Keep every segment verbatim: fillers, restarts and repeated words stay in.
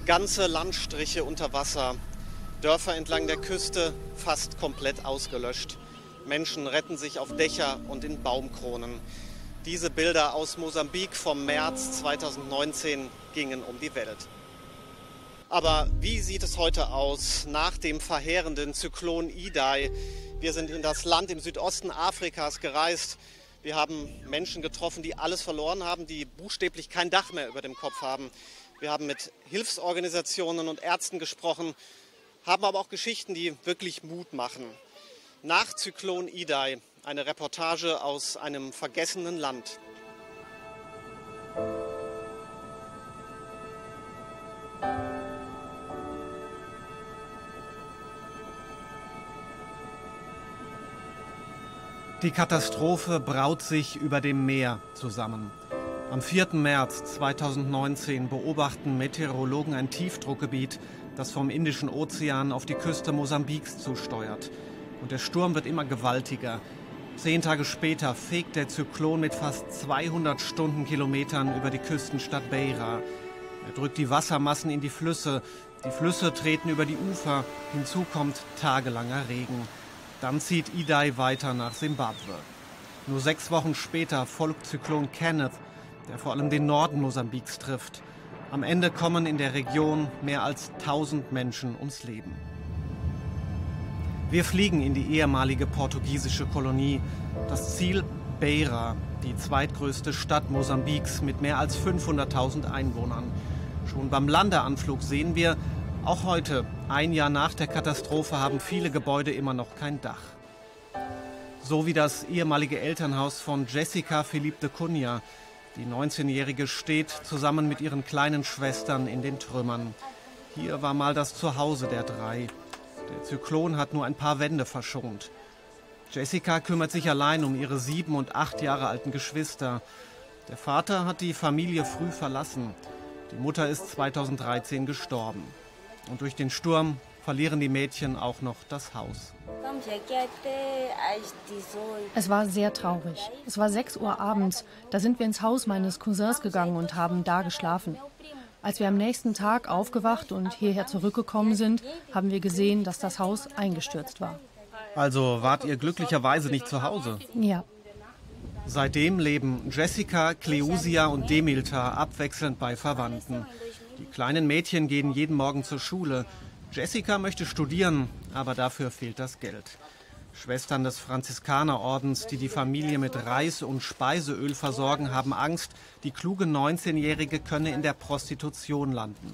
Ganze Landstriche unter Wasser, Dörfer entlang der Küste fast komplett ausgelöscht. Menschen retten sich auf Dächer und in Baumkronen. Diese Bilder aus Mosambik vom März zweitausendneunzehn gingen um die Welt. Aber wie sieht es heute aus nach dem verheerenden Zyklon Idai? Wir sind in das Land im Südosten Afrikas gereist. Wir haben Menschen getroffen, die alles verloren haben, die buchstäblich kein Dach mehr über dem Kopf haben. Wir haben mit Hilfsorganisationen und Ärzten gesprochen, haben aber auch Geschichten, die wirklich Mut machen. Nach Zyklon Idai, eine Reportage aus einem vergessenen Land. Die Katastrophe braut sich über dem Meer zusammen. Am vierten März zweitausendneunzehn beobachten Meteorologen ein Tiefdruckgebiet, das vom Indischen Ozean auf die Küste Mosambiks zusteuert. Und der Sturm wird immer gewaltiger. Zehn Tage später fegt der Zyklon mit fast zweihundert Stundenkilometern über die Küstenstadt Beira. Er drückt die Wassermassen in die Flüsse. Die Flüsse treten über die Ufer. Hinzu kommt tagelanger Regen. Dann zieht Idai weiter nach Simbabwe. Nur sechs Wochen später folgt Zyklon Kenneth, der vor allem den Norden Mosambiks trifft. Am Ende kommen in der Region mehr als tausend Menschen ums Leben. Wir fliegen in die ehemalige portugiesische Kolonie. Das Ziel Beira, die zweitgrößte Stadt Mosambiks mit mehr als fünfhunderttausend Einwohnern. Schon beim Landeanflug sehen wir, auch heute, ein Jahr nach der Katastrophe, haben viele Gebäude immer noch kein Dach. So wie das ehemalige Elternhaus von Jessica Philippe de Cunha. Die neunzehnjährige steht zusammen mit ihren kleinen Schwestern in den Trümmern. Hier war mal das Zuhause der drei. Der Zyklon hat nur ein paar Wände verschont. Jessica kümmert sich allein um ihre sieben und acht Jahre alten Geschwister. Der Vater hat die Familie früh verlassen. Die Mutter ist zweitausenddreizehn gestorben. Und durch den Sturm verlieren die Mädchen auch noch das Haus. Es war sehr traurig. Es war sechs Uhr abends. Da sind wir ins Haus meines Cousins gegangen und haben da geschlafen. Als wir am nächsten Tag aufgewacht und hierher zurückgekommen sind, haben wir gesehen, dass das Haus eingestürzt war. Also wart ihr glücklicherweise nicht zu Hause? Ja. Seitdem leben Jessica, Cleusia und Demilta abwechselnd bei Verwandten. Die kleinen Mädchen gehen jeden Morgen zur Schule. Jessica möchte studieren, aber dafür fehlt das Geld. Schwestern des Franziskanerordens, die die Familie mit Reis und Speiseöl versorgen, haben Angst, die kluge neunzehnjährige könne in der Prostitution landen.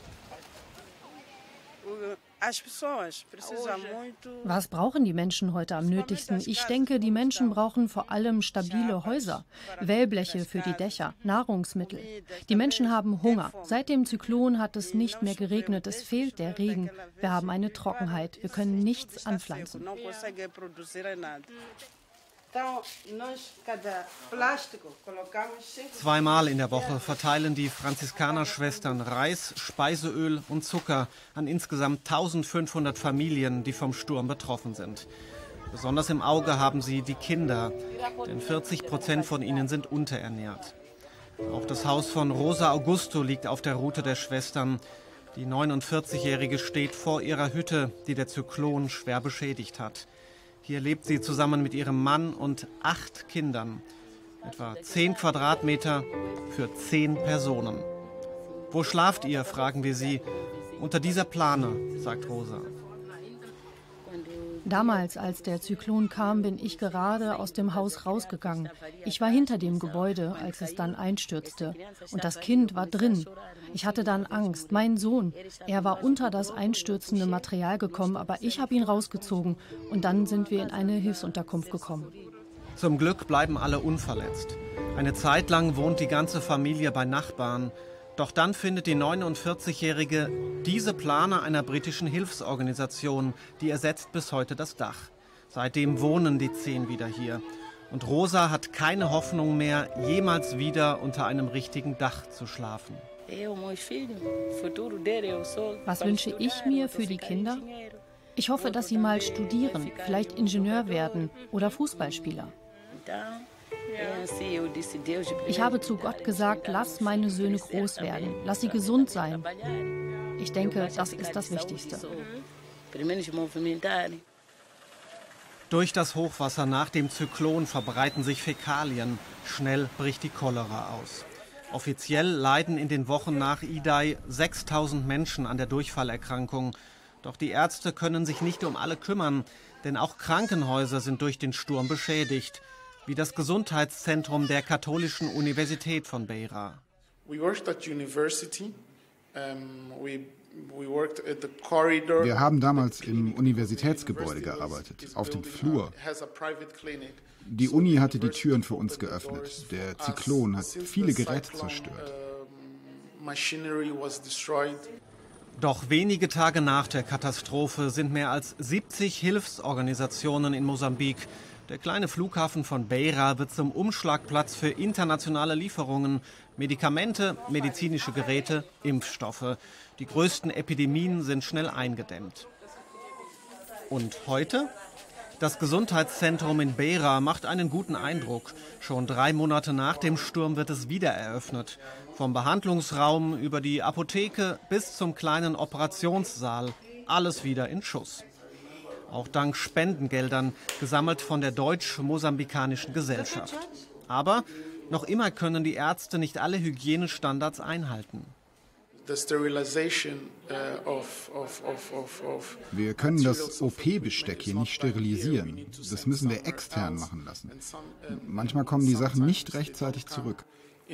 Was brauchen die Menschen heute am nötigsten? Ich denke, die Menschen brauchen vor allem stabile Häuser, Wellbleche für die Dächer, Nahrungsmittel. Die Menschen haben Hunger. Seit dem Zyklon hat es nicht mehr geregnet, es fehlt der Regen. Wir haben eine Trockenheit, wir können nichts anpflanzen. Zweimal in der Woche verteilen die Franziskanerschwestern Reis, Speiseöl und Zucker an insgesamt eintausendfünfhundert Familien, die vom Sturm betroffen sind. Besonders im Auge haben sie die Kinder, denn vierzig Prozent von ihnen sind unterernährt. Auch das Haus von Rosa Augusto liegt auf der Route der Schwestern. Die neunundvierzigjährige steht vor ihrer Hütte, die der Zyklon schwer beschädigt hat. Hier lebt sie zusammen mit ihrem Mann und acht Kindern. Etwa zehn Quadratmeter für zehn Personen. Wo schlaft ihr, fragen wir sie. Unter dieser Plane, sagt Rosa. Damals, als der Zyklon kam, bin ich gerade aus dem Haus rausgegangen. Ich war hinter dem Gebäude, als es dann einstürzte. Und das Kind war drin. Ich hatte dann Angst. Mein Sohn, er war unter das einstürzende Material gekommen, aber ich habe ihn rausgezogen. Und dann sind wir in eine Hilfsunterkunft gekommen. Zum Glück bleiben alle unverletzt. Eine Zeit lang wohnt die ganze Familie bei Nachbarn. Doch dann findet die neunundvierzigjährige diese Plane einer britischen Hilfsorganisation, die ersetzt bis heute das Dach. Seitdem wohnen die zehn wieder hier. Und Rosa hat keine Hoffnung mehr, jemals wieder unter einem richtigen Dach zu schlafen. Was wünsche ich mir für die Kinder? Ich hoffe, dass sie mal studieren, vielleicht Ingenieur werden oder Fußballspieler. Ich habe zu Gott gesagt, lass meine Söhne groß werden, lass sie gesund sein. Ich denke, das ist das Wichtigste. Durch das Hochwasser nach dem Zyklon verbreiten sich Fäkalien. Schnell bricht die Cholera aus. Offiziell leiden in den Wochen nach Idai sechstausend Menschen an der Durchfallerkrankung. Doch die Ärzte können sich nicht um alle kümmern, denn auch Krankenhäuser sind durch den Sturm beschädigt, wie das Gesundheitszentrum der Katholischen Universität von Beira. Wir haben damals im Universitätsgebäude gearbeitet, auf dem Flur. Die Uni hatte die Türen für uns geöffnet. Der Zyklon hat viele Geräte zerstört. Doch wenige Tage nach der Katastrophe sind mehr als siebzig Hilfsorganisationen in Mosambik. Der kleine Flughafen von Beira wird zum Umschlagplatz für internationale Lieferungen, Medikamente, medizinische Geräte, Impfstoffe. Die größten Epidemien sind schnell eingedämmt. Und heute? Das Gesundheitszentrum in Beira macht einen guten Eindruck. Schon drei Monate nach dem Sturm wird es wieder eröffnet. Vom Behandlungsraum über die Apotheke bis zum kleinen Operationssaal. Alles wieder in Schuss. Auch dank Spendengeldern, gesammelt von der Deutsch-Mosambikanischen Gesellschaft. Aber noch immer können die Ärzte nicht alle Hygienestandards einhalten. Wir können das O P-Besteck hier nicht sterilisieren. Das müssen wir extern machen lassen. Manchmal kommen die Sachen nicht rechtzeitig zurück.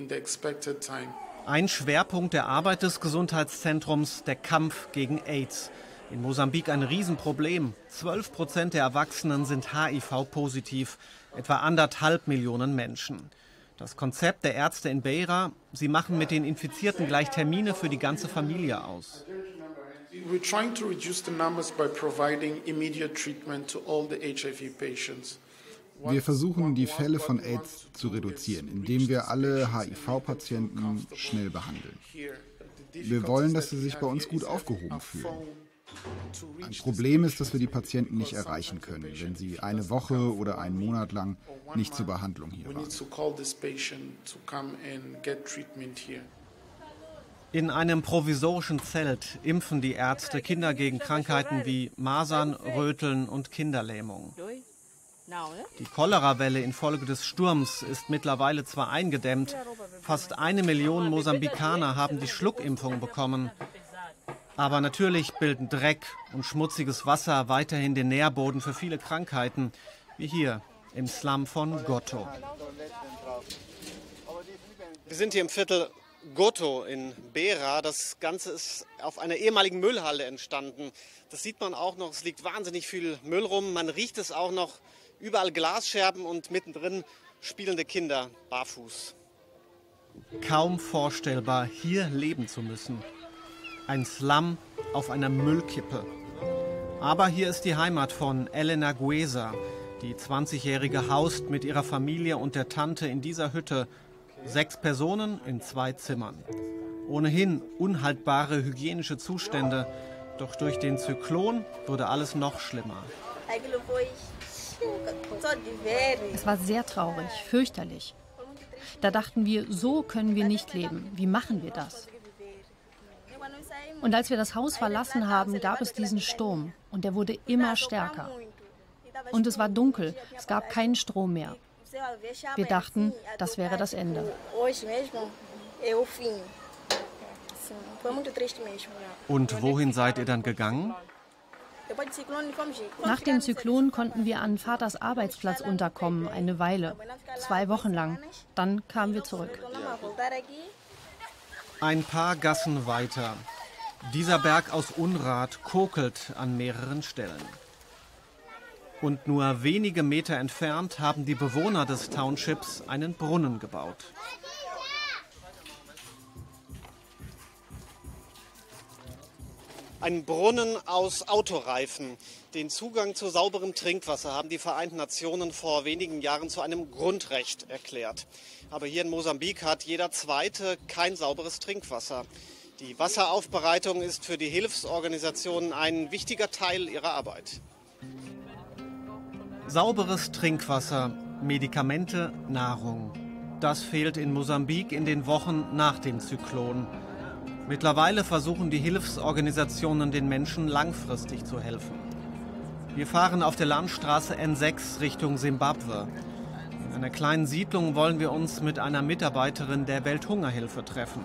Ein Schwerpunkt der Arbeit des Gesundheitszentrums, der Kampf gegen AIDS. In Mosambik ein Riesenproblem. Zwölf Prozent der Erwachsenen sind H I V-positiv, etwa anderthalb Millionen Menschen. Das Konzept der Ärzte in Beira: sie machen mit den Infizierten gleich Termine für die ganze Familie aus. Wir versuchen, die Fälle von AIDS zu reduzieren, indem wir alle H I V-Patienten schnell behandeln. Wir wollen, dass sie sich bei uns gut aufgehoben fühlen. Ein Problem ist, dass wir die Patienten nicht erreichen können, wenn sie eine Woche oder einen Monat lang nicht zur Behandlung hier waren. In einem provisorischen Zelt impfen die Ärzte Kinder gegen Krankheiten wie Masern, Röteln und Kinderlähmung. Die Cholerawelle infolge des Sturms ist mittlerweile zwar eingedämmt, fast eine Million Mosambikaner haben die Schluckimpfung bekommen. Aber natürlich bilden Dreck und schmutziges Wasser weiterhin den Nährboden für viele Krankheiten, wie hier im Slum von Goto. Wir sind hier im Viertel Goto in Beira. Das Ganze ist auf einer ehemaligen Müllhalle entstanden. Das sieht man auch noch, es liegt wahnsinnig viel Müll rum. Man riecht es auch noch, überall Glasscherben und mittendrin spielende Kinder barfuß. Kaum vorstellbar, hier leben zu müssen. Ein Slum auf einer Müllkippe. Aber hier ist die Heimat von Elena Guesa. Die zwanzigjährige haust mit ihrer Familie und der Tante in dieser Hütte. Sechs Personen in zwei Zimmern. Ohnehin unhaltbare hygienische Zustände. Doch durch den Zyklon wurde alles noch schlimmer. Es war sehr traurig, fürchterlich. Da dachten wir, so können wir nicht leben. Wie machen wir das? Und als wir das Haus verlassen haben, gab es diesen Sturm. Und der wurde immer stärker. Und es war dunkel, es gab keinen Strom mehr. Wir dachten, das wäre das Ende. Und wohin seid ihr dann gegangen? Nach dem Zyklon konnten wir an Vaters Arbeitsplatz unterkommen, eine Weile, zwei Wochen lang. Dann kamen wir zurück. Ein paar Gassen weiter. Dieser Berg aus Unrat kokelt an mehreren Stellen. Und nur wenige Meter entfernt haben die Bewohner des Townships einen Brunnen gebaut. Ein Brunnen aus Autoreifen. Den Zugang zu sauberem Trinkwasser haben die Vereinten Nationen vor wenigen Jahren zu einem Grundrecht erklärt. Aber hier in Mosambik hat jeder Zweite kein sauberes Trinkwasser. Die Wasseraufbereitung ist für die Hilfsorganisationen ein wichtiger Teil ihrer Arbeit. Sauberes Trinkwasser, Medikamente, Nahrung. Das fehlt in Mosambik in den Wochen nach dem Zyklon. Mittlerweile versuchen die Hilfsorganisationen den Menschen langfristig zu helfen. Wir fahren auf der Landstraße N sechs Richtung Simbabwe. In einer kleinen Siedlung wollen wir uns mit einer Mitarbeiterin der Welthungerhilfe treffen.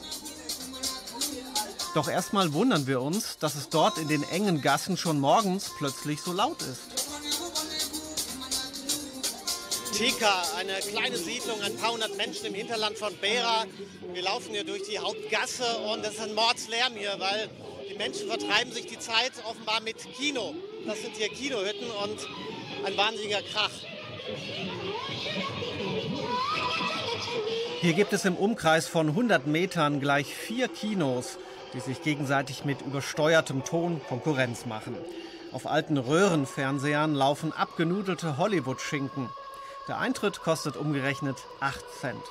Doch erstmal wundern wir uns, dass es dort in den engen Gassen schon morgens plötzlich so laut ist. Tika, eine kleine Siedlung, ein paar hundert Menschen im Hinterland von Beira. Wir laufen hier durch die Hauptgasse und es ist ein Mordslärm hier, weil die Menschen vertreiben sich die Zeit offenbar mit Kino. Das sind hier Kinohütten und ein wahnsinniger Krach. Hier gibt es im Umkreis von hundert Metern gleich vier Kinos, die sich gegenseitig mit übersteuertem Ton Konkurrenz machen. Auf alten Röhrenfernsehern laufen abgenudelte Hollywood-Schinken. Der Eintritt kostet umgerechnet acht Cent.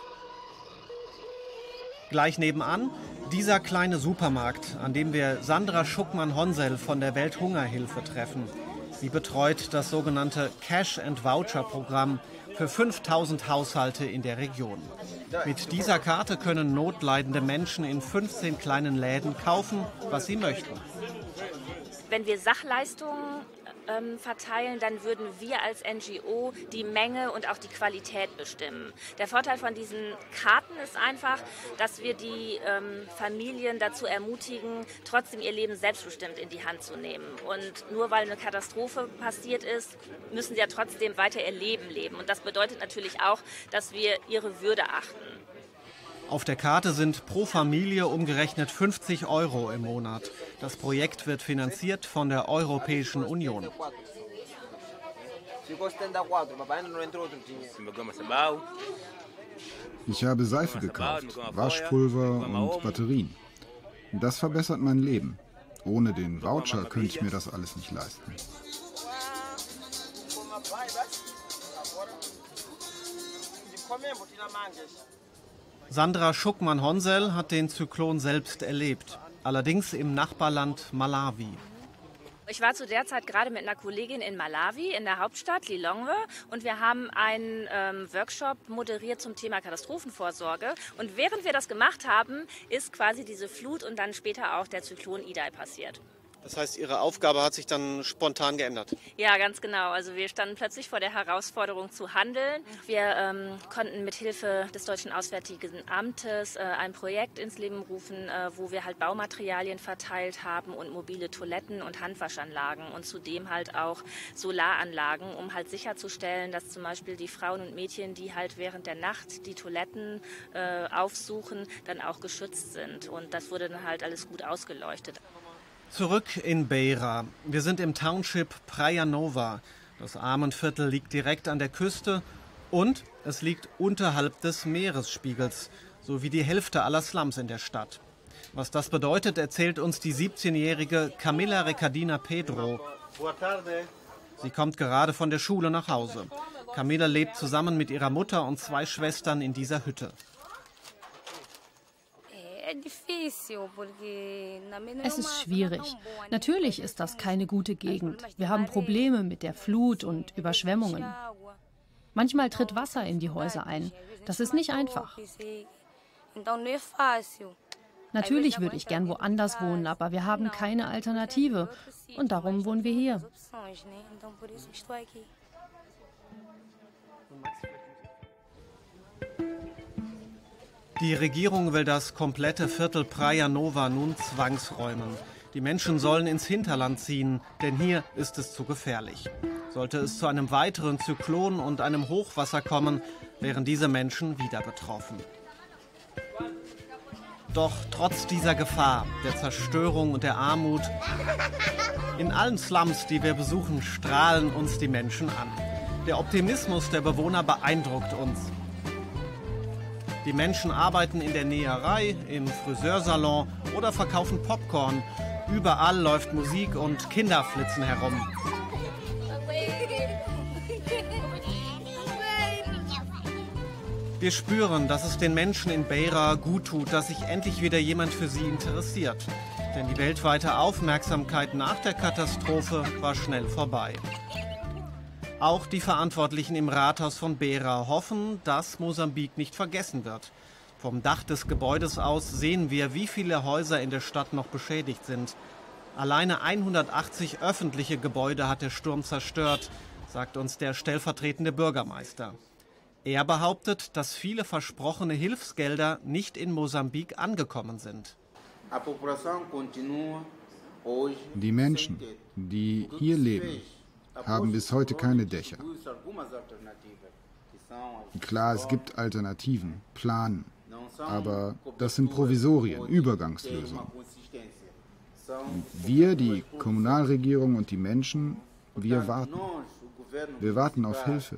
Gleich nebenan dieser kleine Supermarkt, an dem wir Sandra Schuckmann-Honsel von der Welthungerhilfe treffen. Sie betreut das sogenannte Cash-and-Voucher-Programm für fünftausend Haushalte in der Region. Mit dieser Karte können notleidende Menschen in fünfzehn kleinen Läden kaufen, was sie möchten. Wenn wir Sachleistungen ähm, verteilen, dann würden wir als N G O die Menge und auch die Qualität bestimmen. Der Vorteil von diesen Karten ist einfach, dass wir die ähm, Familien dazu ermutigen, trotzdem ihr Leben selbstbestimmt in die Hand zu nehmen. Und nur weil eine Katastrophe passiert ist, müssen sie ja trotzdem weiter ihr Leben leben. Und das bedeutet natürlich auch, dass wir ihre Würde achten. Auf der Karte sind pro Familie umgerechnet fünfzig Euro im Monat. Das Projekt wird finanziert von der Europäischen Union. Ich habe Seife gekauft, Waschpulver und Batterien. Das verbessert mein Leben. Ohne den Voucher könnte ich mir das alles nicht leisten. Sandra Schuckmann-Honsel hat den Zyklon selbst erlebt, allerdings im Nachbarland Malawi. Ich war zu der Zeit gerade mit einer Kollegin in Malawi, in der Hauptstadt Lilongwe, und wir haben einen ähm, Workshop moderiert zum Thema Katastrophenvorsorge. Und während wir das gemacht haben, ist quasi diese Flut und dann später auch der Zyklon Idai passiert. Das heißt, Ihre Aufgabe hat sich dann spontan geändert? Ja, ganz genau. Also wir standen plötzlich vor der Herausforderung zu handeln. Wir ähm, konnten mit Hilfe des Deutschen Auswärtigen Amtes äh, ein Projekt ins Leben rufen, äh, wo wir halt Baumaterialien verteilt haben und mobile Toiletten und Handwaschanlagen und zudem halt auch Solaranlagen, um halt sicherzustellen, dass zum Beispiel die Frauen und Mädchen, die halt während der Nacht die Toiletten äh, aufsuchen, dann auch geschützt sind. Und das wurde dann halt alles gut ausgeleuchtet. Zurück in Beira. Wir sind im Township Praia Nova. Das Armenviertel liegt direkt an der Küste und es liegt unterhalb des Meeresspiegels, so wie die Hälfte aller Slums in der Stadt. Was das bedeutet, erzählt uns die siebzehnjährige Camila Recadina Pedro. Sie kommt gerade von der Schule nach Hause. Camila lebt zusammen mit ihrer Mutter und zwei Schwestern in dieser Hütte. Es ist schwierig. Natürlich ist das keine gute Gegend. Wir haben Probleme mit der Flut und Überschwemmungen. Manchmal tritt Wasser in die Häuser ein. Das ist nicht einfach. Natürlich würde ich gern woanders wohnen, aber wir haben keine Alternative. Und darum wohnen wir hier. Die Regierung will das komplette Viertel Praia Nova nun zwangsräumen. Die Menschen sollen ins Hinterland ziehen, denn hier ist es zu gefährlich. Sollte es zu einem weiteren Zyklon und einem Hochwasser kommen, wären diese Menschen wieder betroffen. Doch trotz dieser Gefahr, der Zerstörung und der Armut, in allen Slums, die wir besuchen, strahlen uns die Menschen an. Der Optimismus der Bewohner beeindruckt uns. Die Menschen arbeiten in der Näherei, im Friseursalon oder verkaufen Popcorn. Überall läuft Musik und Kinder flitzen herum. Wir spüren, dass es den Menschen in Beira gut tut, dass sich endlich wieder jemand für sie interessiert. Denn die weltweite Aufmerksamkeit nach der Katastrophe war schnell vorbei. Auch die Verantwortlichen im Rathaus von Beira hoffen, dass Mosambik nicht vergessen wird. Vom Dach des Gebäudes aus sehen wir, wie viele Häuser in der Stadt noch beschädigt sind. Alleine hundertachtzig öffentliche Gebäude hat der Sturm zerstört, sagt uns der stellvertretende Bürgermeister. Er behauptet, dass viele versprochene Hilfsgelder nicht in Mosambik angekommen sind. Die Menschen, die hier leben, haben bis heute keine Dächer. Klar, es gibt Alternativen, Planen, aber das sind Provisorien, Übergangslösungen. Wir, die Kommunalregierung und die Menschen, wir warten. Wir warten auf Hilfe.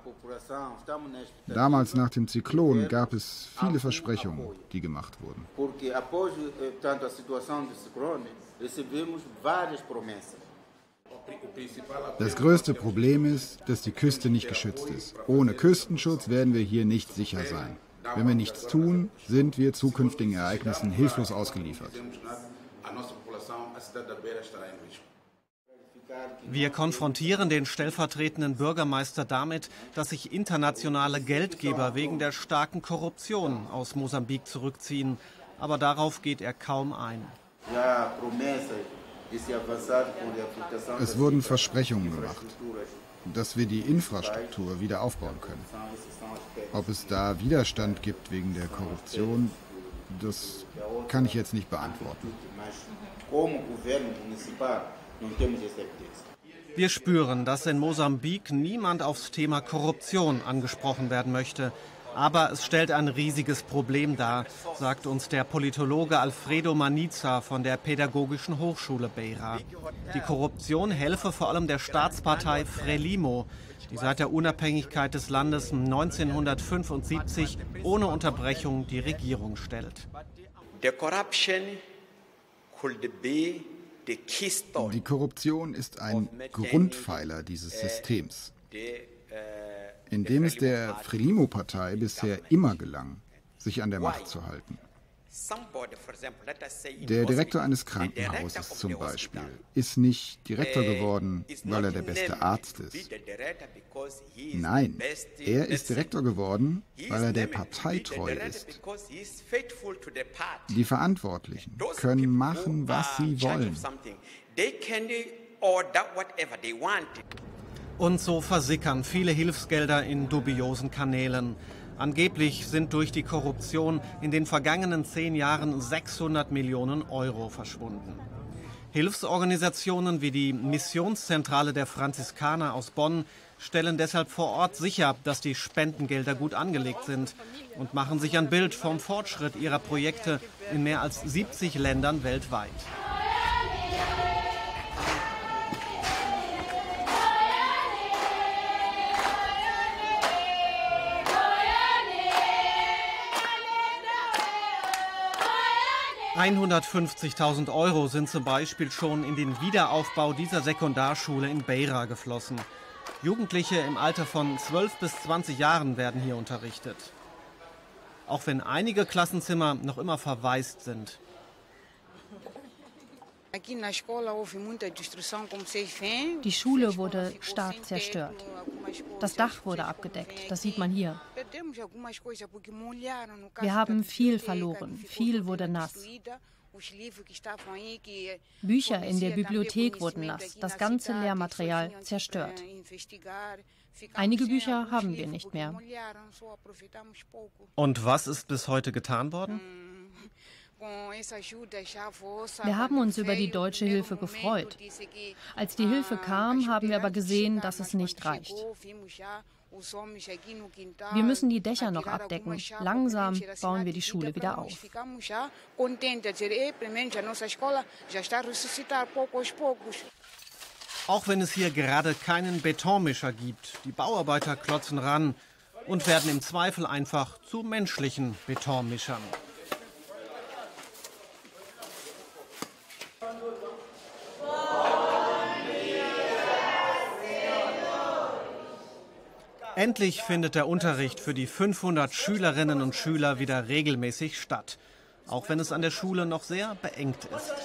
Damals nach dem Zyklon gab es viele Versprechungen, die gemacht wurden. Das größte Problem ist, dass die Küste nicht geschützt ist. Ohne Küstenschutz werden wir hier nicht sicher sein. Wenn wir nichts tun, sind wir zukünftigen Ereignissen hilflos ausgeliefert. Wir konfrontieren den stellvertretenden Bürgermeister damit, dass sich internationale Geldgeber wegen der starken Korruption aus Mosambik zurückziehen. Aber darauf geht er kaum ein. Es wurden Versprechungen gemacht, dass wir die Infrastruktur wieder aufbauen können. Ob es da Widerstand gibt wegen der Korruption, das kann ich jetzt nicht beantworten. Wir spüren, dass in Mosambik niemand aufs Thema Korruption angesprochen werden möchte. Aber es stellt ein riesiges Problem dar, sagt uns der Politologe Alfredo Maniza von der Pädagogischen Hochschule Beira. Die Korruption helfe vor allem der Staatspartei Frelimo, die seit der Unabhängigkeit des Landes neunzehnhundertfünfundsiebzig ohne Unterbrechung die Regierung stellt. Die Korruption ist ein Grundpfeiler dieses Systems, in dem es der Frelimo-Partei bisher immer gelang, sich an der Macht zu halten. Der Direktor eines Krankenhauses zum Beispiel ist nicht Direktor geworden, weil er der beste Arzt ist. Nein, er ist Direktor geworden, weil er der Partei treu ist. Die Verantwortlichen können machen, was sie wollen. Und so versickern viele Hilfsgelder in dubiosen Kanälen. Angeblich sind durch die Korruption in den vergangenen zehn Jahren sechshundert Millionen Euro verschwunden. Hilfsorganisationen wie die Missionszentrale der Franziskaner aus Bonn stellen deshalb vor Ort sicher, dass die Spendengelder gut angelegt sind und machen sich ein Bild vom Fortschritt ihrer Projekte in mehr als siebzig Ländern weltweit. hundertfünfzigtausend Euro sind zum Beispiel schon in den Wiederaufbau dieser Sekundarschule in Beira geflossen. Jugendliche im Alter von zwölf bis zwanzig Jahren werden hier unterrichtet. Auch wenn einige Klassenzimmer noch immer verwaist sind. Die Schule wurde stark zerstört. Das Dach wurde abgedeckt, das sieht man hier. Wir haben viel verloren, viel wurde nass. Bücher in der Bibliothek wurden nass, das ganze Lehrmaterial zerstört. Einige Bücher haben wir nicht mehr. Und was ist bis heute getan worden? Wir haben uns über die deutsche Hilfe gefreut. Als die Hilfe kam, haben wir aber gesehen, dass es nicht reicht. Wir müssen die Dächer noch abdecken. Langsam bauen wir die Schule wieder auf. Auch wenn es hier gerade keinen Betonmischer gibt, die Bauarbeiter klotzen ran und werden im Zweifel einfach zu menschlichen Betonmischern. Endlich findet der Unterricht für die fünfhundert Schülerinnen und Schüler wieder regelmäßig statt, auch wenn es an der Schule noch sehr beengt ist.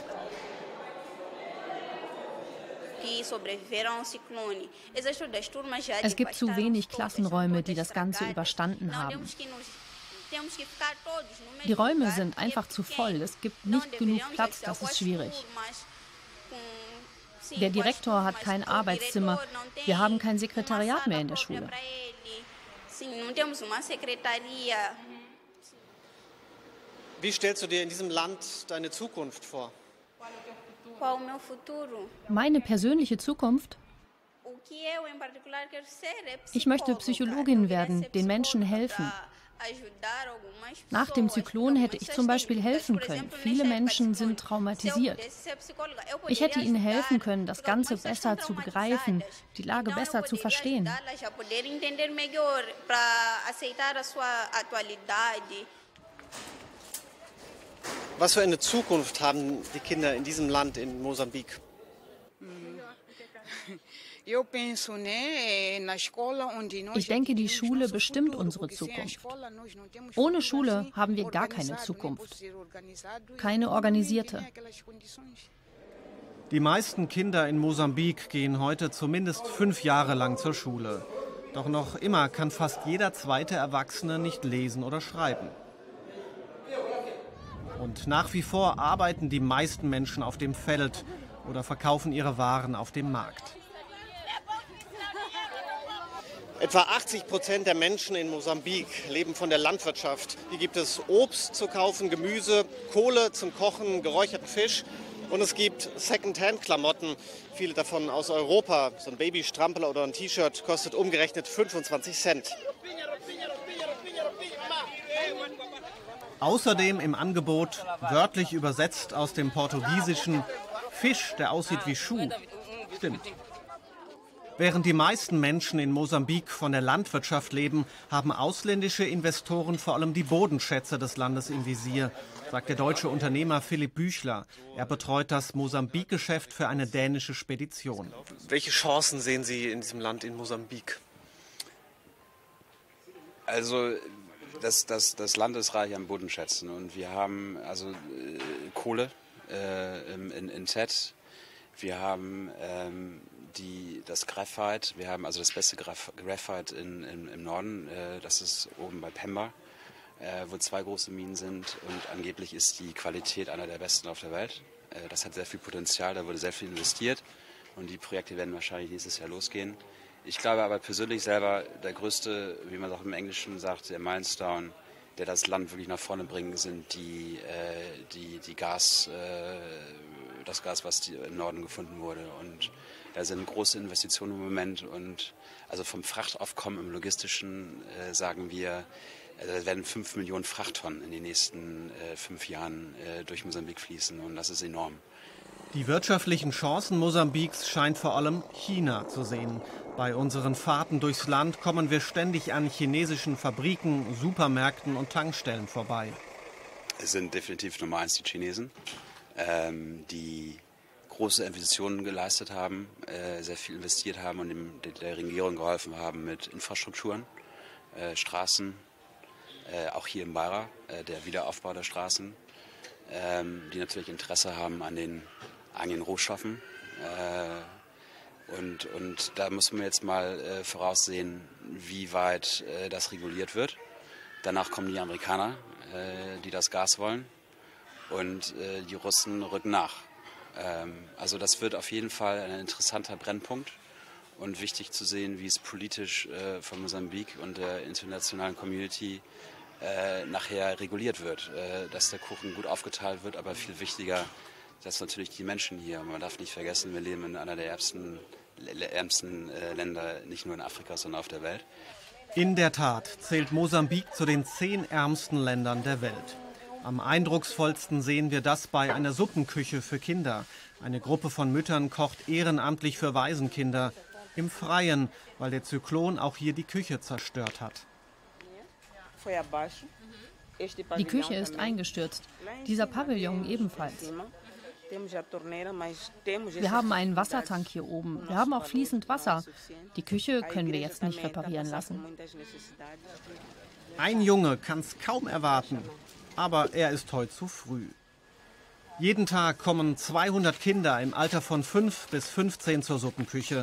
Es gibt zu wenig Klassenräume, die das Ganze überstanden haben. Die Räume sind einfach zu voll. Es gibt nicht genug Platz, das ist schwierig. Der Direktor hat kein Arbeitszimmer. Wir haben kein Sekretariat mehr in der Schule. Wie stellst du dir in diesem Land deine Zukunft vor? Meine persönliche Zukunft? Ich möchte Psychologin werden, den Menschen helfen. Nach dem Zyklon hätte ich zum Beispiel helfen können. Viele Menschen sind traumatisiert. Ich hätte ihnen helfen können, das Ganze besser zu begreifen, die Lage besser zu verstehen. Was für eine Zukunft haben die Kinder in diesem Land, in Mosambik? Ich denke, die Schule bestimmt unsere Zukunft. Ohne Schule haben wir gar keine Zukunft. Keine organisierte. Die meisten Kinder in Mosambik gehen heute zumindest fünf Jahre lang zur Schule. Doch noch immer kann fast jeder zweite Erwachsene nicht lesen oder schreiben. Und nach wie vor arbeiten die meisten Menschen auf dem Feld oder verkaufen ihre Waren auf dem Markt. Etwa achtzig Prozent der Menschen in Mosambik leben von der Landwirtschaft. Hier gibt es Obst zu kaufen, Gemüse, Kohle zum Kochen, geräucherten Fisch. Und es gibt Second-Hand-Klamotten, viele davon aus Europa. So ein Babystrampler oder ein T-Shirt kostet umgerechnet fünfundzwanzig Cent. Außerdem im Angebot, wörtlich übersetzt aus dem Portugiesischen, Fisch, der aussieht wie Schuh. Stimmt. Während die meisten Menschen in Mosambik von der Landwirtschaft leben, haben ausländische Investoren vor allem die Bodenschätze des Landes im Visier, sagt der deutsche Unternehmer Philipp Büchler. Er betreut das Mosambik-Geschäft für eine dänische Spedition. Welche Chancen sehen Sie in diesem Land, in Mosambik? Also das, das, das Land ist reich an Bodenschätzen und wir haben also äh, Kohle äh, in, in Zett, wir haben ähm, die, das Graphite, wir haben also das beste Graph, Graphite in, in, im Norden, äh, das ist oben bei Pemba, äh, wo zwei große Minen sind und angeblich ist die Qualität einer der besten auf der Welt. Äh, das hat sehr viel Potenzial, da wurde sehr viel investiert und die Projekte werden wahrscheinlich nächstes Jahr losgehen. Ich glaube aber persönlich selber, der größte, wie man auch im Englischen sagt, der Milestone, der das Land wirklich nach vorne bringt, sind die, äh, die, die Gas, äh, das Gas, was die im Norden gefunden wurde. Und da sind große Investitionen im Moment. Und also vom Frachtaufkommen im Logistischen äh, sagen wir, da werden fünf Millionen Frachttonnen in den nächsten äh, fünf Jahren äh, durch Mosambik fließen. Und das ist enorm. Die wirtschaftlichen Chancen Mosambiks scheint vor allem China zu sehen. Bei unseren Fahrten durchs Land kommen wir ständig an chinesischen Fabriken, Supermärkten und Tankstellen vorbei. Es sind definitiv Nummer eins die Chinesen, ähm, die große Investitionen geleistet haben, äh, sehr viel investiert haben und dem, der Regierung geholfen haben mit Infrastrukturen, äh, Straßen, äh, auch hier in Beira, äh, der Wiederaufbau der Straßen, ähm, die natürlich Interesse haben an den, an den Rohstoffen. Äh, Und, und da muss man jetzt mal äh, voraussehen, wie weit äh, das reguliert wird. Danach kommen die Amerikaner, äh, die das Gas wollen. Und äh, die Russen rücken nach. Ähm, also das wird auf jeden Fall ein interessanter Brennpunkt. Und wichtig zu sehen, wie es politisch äh, von Mosambik und der internationalen Community äh, nachher reguliert wird. Äh, dass der Kuchen gut aufgeteilt wird, aber viel wichtiger, dass natürlich die Menschen hier, man darf nicht vergessen, wir leben in einer der ärmsten, ärmsten äh, Länder, nicht nur in Afrika, sondern auf der Welt. In der Tat zählt Mosambik zu den zehn ärmsten Ländern der Welt. Am eindrucksvollsten sehen wir das bei einer Suppenküche für Kinder. Eine Gruppe von Müttern kocht ehrenamtlich für Waisenkinder im Freien, weil der Zyklon auch hier die Küche zerstört hat. Die Küche ist eingestürzt, dieser Pavillon ebenfalls. Wir haben einen Wassertank hier oben. Wir haben auch fließend Wasser. Die Küche können wir jetzt nicht reparieren lassen. Ein Junge kann es kaum erwarten, aber er ist heute zu früh. Jeden Tag kommen zweihundert Kinder im Alter von fünf bis fünfzehn zur Suppenküche.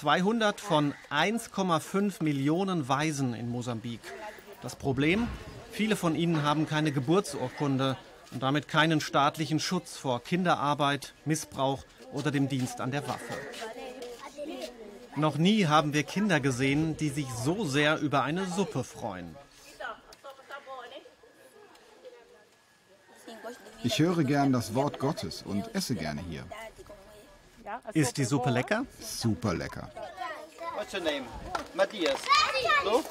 zweihundert von eins Komma fünf Millionen Waisen in Mosambik. Das Problem? Viele von ihnen haben keine Geburtsurkunde und damit keinen staatlichen Schutz vor Kinderarbeit, Missbrauch oder dem Dienst an der Waffe. Noch nie haben wir Kinder gesehen, die sich so sehr über eine Suppe freuen. Ich höre gern das Wort Gottes und esse gerne hier. Ist die Suppe lecker? Super lecker. What's your name? Matthias. So?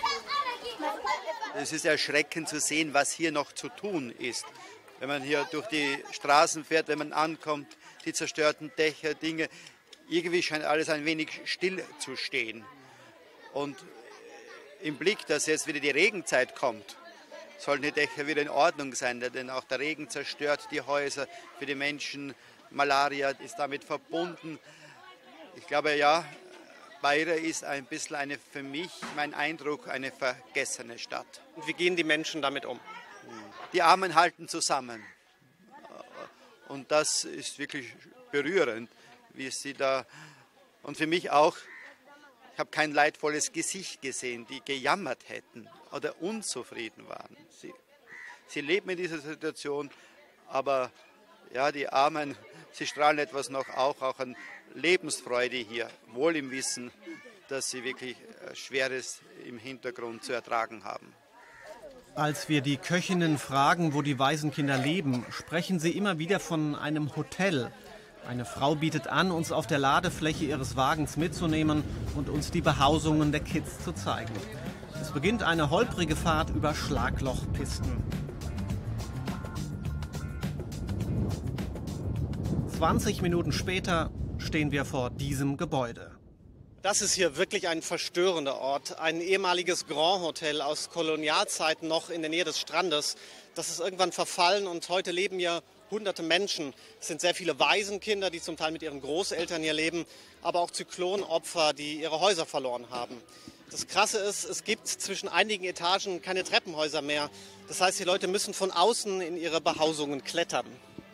Es ist erschreckend zu sehen, was hier noch zu tun ist. Wenn man hier durch die Straßen fährt, wenn man ankommt, die zerstörten Dächer, Dinge. Irgendwie scheint alles ein wenig still zu stehen. Und im Blick, dass jetzt wieder die Regenzeit kommt, sollen die Dächer wieder in Ordnung sein, denn auch der Regen zerstört die Häuser für die Menschen. Malaria ist damit verbunden. Ich glaube, ja, Beira ist ein bisschen eine, für mich, mein Eindruck, eine vergessene Stadt. Und wie gehen die Menschen damit um? Die Armen halten zusammen. Und das ist wirklich berührend, wie sie da, und für mich auch, ich habe kein leidvolles Gesicht gesehen, die gejammert hätten oder unzufrieden waren. Sie, sie leben in dieser Situation, aber ja, die Armen, sie strahlen etwas noch auch, auch an Lebensfreude hier, wohl im Wissen, dass sie wirklich Schweres im Hintergrund zu ertragen haben. Als wir die Köchinnen fragen, wo die Waisenkinder leben, sprechen sie immer wieder von einem Hotel. Eine Frau bietet an, uns auf der Ladefläche ihres Wagens mitzunehmen und uns die Behausungen der Kids zu zeigen. Es beginnt eine holprige Fahrt über Schlaglochpisten. zwanzig Minuten später stehen wir vor diesem Gebäude. Das ist hier wirklich ein verstörender Ort. Ein ehemaliges Grand Hotel aus Kolonialzeiten noch in der Nähe des Strandes. Das ist irgendwann verfallen und heute leben hier hunderte Menschen. Es sind sehr viele Waisenkinder, die zum Teil mit ihren Großeltern hier leben, aber auch Zyklonopfer, die ihre Häuser verloren haben. Das Krasse ist, es gibt zwischen einigen Etagen keine Treppenhäuser mehr. Das heißt, die Leute müssen von außen in ihre Behausungen klettern.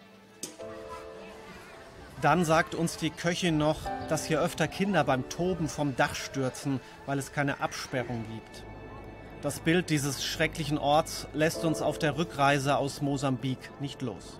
Dann sagt uns die Köchin noch, dass hier öfter Kinder beim Toben vom Dach stürzen, weil es keine Absperrung gibt. Das Bild dieses schrecklichen Orts lässt uns auf der Rückreise aus Mosambik nicht los.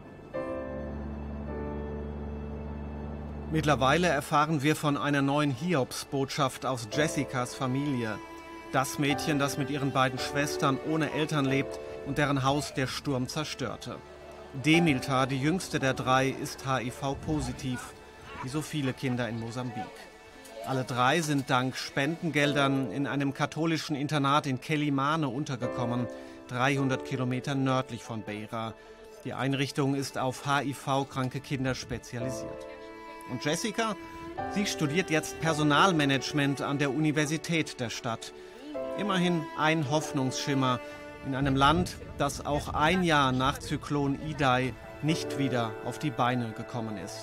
Mittlerweile erfahren wir von einer neuen Hiobsbotschaft aus Jessicas Familie. Das Mädchen, das mit ihren beiden Schwestern ohne Eltern lebt und deren Haus der Sturm zerstörte. Demilta, die jüngste der drei, ist H I V-positiv, wie so viele Kinder in Mosambik. Alle drei sind dank Spendengeldern in einem katholischen Internat in Quelimane untergekommen, dreihundert Kilometer nördlich von Beira. Die Einrichtung ist auf H I V-kranke Kinder spezialisiert. Und Jessica, sie studiert jetzt Personalmanagement an der Universität der Stadt. Immerhin ein Hoffnungsschimmer in einem Land, das auch ein Jahr nach Zyklon Idai nicht wieder auf die Beine gekommen ist.